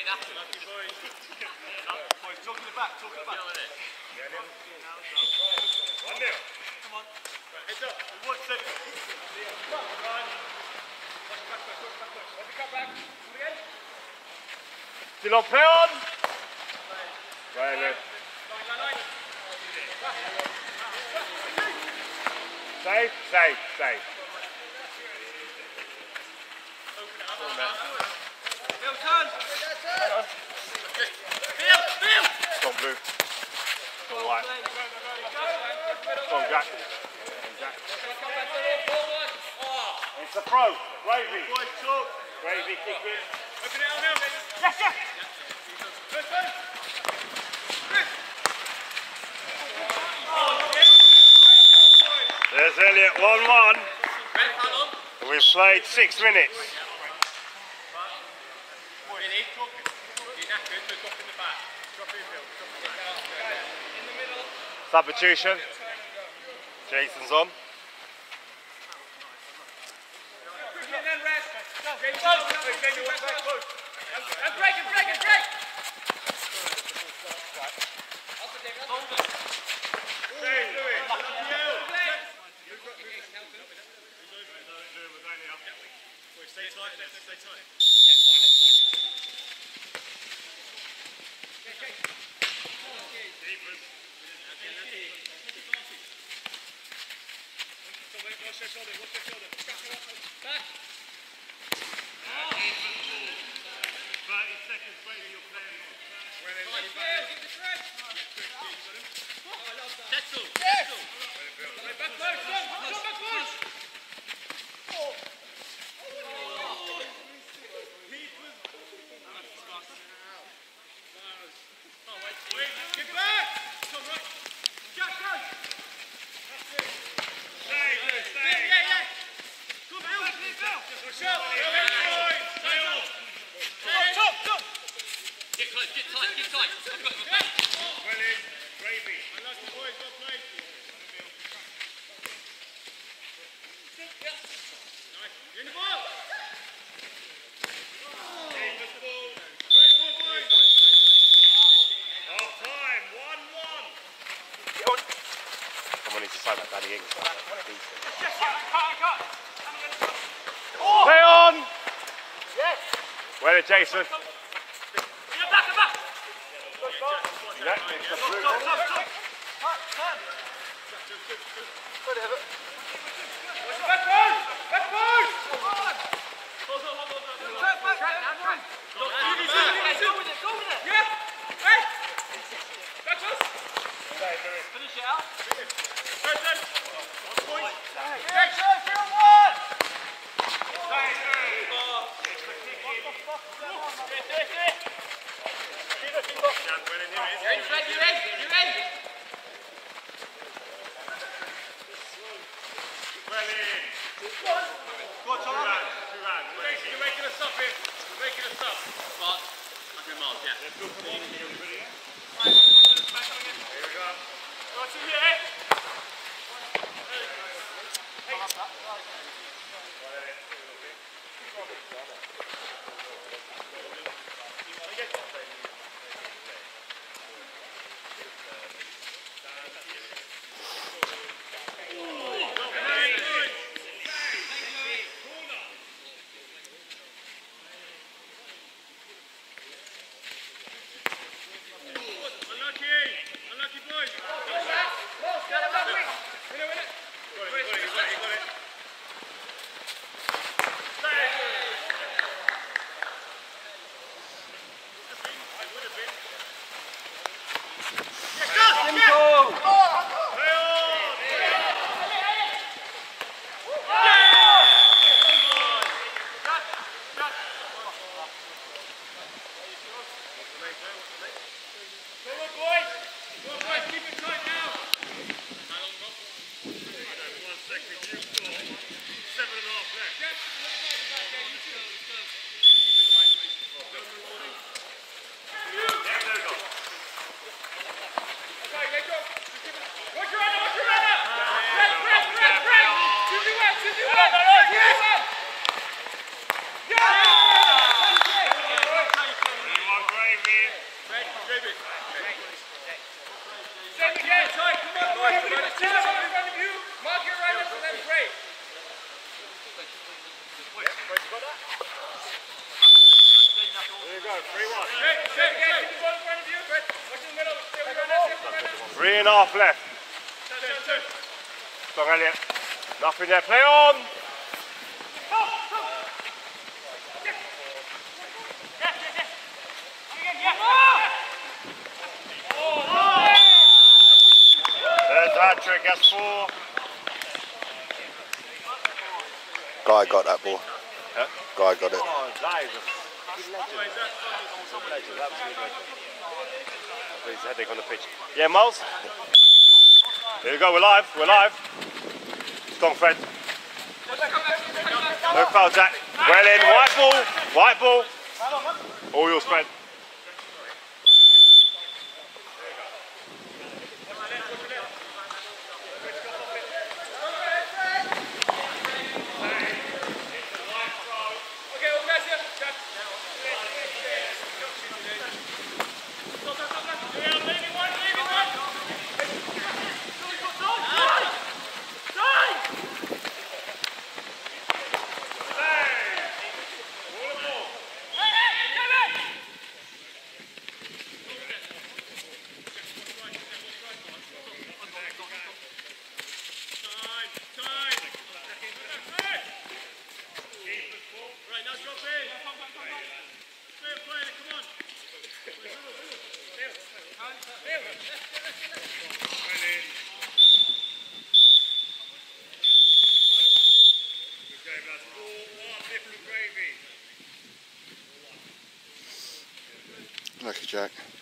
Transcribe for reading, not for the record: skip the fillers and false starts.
Boys, talk to the back, talk to the back. 1-0. Come on. Heads up. 1 second. Still on, play on. Right, look. Safe, safe, safe. Bill, turn. Bill. Come on, Blue. Come on, White. Come on, Jack. It's a throw. Gravy. Boys, talk. Gravy, kick in. Open it out now. Yes, yes. There's Elliot, 1-1. We've played 6 minutes. Substitution. Jason's on. Stay tight, stay tight. Watch their shoulder, watch their shoulder. Back. 30 seconds, waiting, you're playing. Settle. Back close, back close. Get back! Come right. Jack, go! That's it. Stay. Yeah. Come on, Bill. Michelle. Stay on. Top. Get close, get tight. I've got him back. Well in. Gravy. I like the boys, well played. Nice. In the ball. Someone needs to sign that Danny Ings. Cut. Play on! Yes! Well, Jason. Back! Yeah, it's a blue. Turn! Back post! Come on! Go with it! Yeah! Hey! Back post! Finish it out. Turn! 1 point. Action! 0-1! You in? Well in. Go on, 2 rounds. You're making us up here. Mark. I've been marked, yeah. Here we go. Go to here. Unlucky boys. you go, 3-1. 3.5 left. Strong, Elliot. Nothing there, play on! There's the hat trick, that's 4. Guy got that ball. Huh? Guy got it. Oh, that is a legend. Legend, absolute legend. He's heading on the pitch. Yeah, Miles? Here we go, we're live, we're live. Strong, Fred. No foul, Jack. Well in, white ball. All yours, Fred. Lucky Jack.